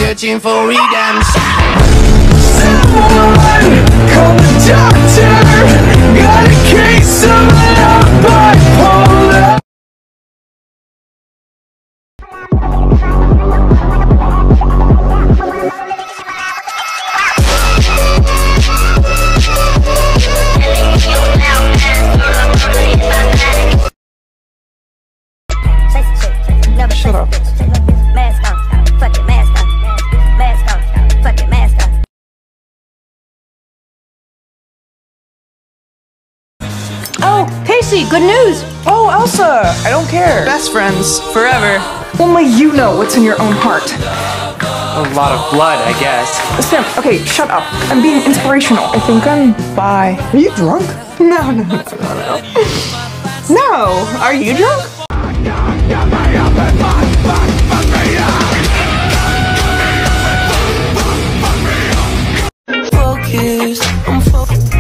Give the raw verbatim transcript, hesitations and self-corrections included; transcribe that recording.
searching for redemption. Someone call the doctor. Got a case of love bipolar. Shut up. Mask on, fuck it, mask on. Mask on, fuck it, mask on. Oh, Casey, good news! Oh, Elsa! I don't care. Best friends, forever. Only you know what's in your own heart. A lot of blood, I guess. Sam, okay, shut up. I'm being inspirational. I think I'm bi. Are you drunk? No, no, no, no, no. No! Are you drunk? Focus, I'm focused.